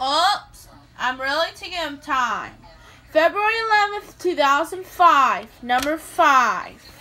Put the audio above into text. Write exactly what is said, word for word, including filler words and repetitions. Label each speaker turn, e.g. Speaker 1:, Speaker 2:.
Speaker 1: Oops, I'm really taking him time. February eleventh, two thousand five, number five.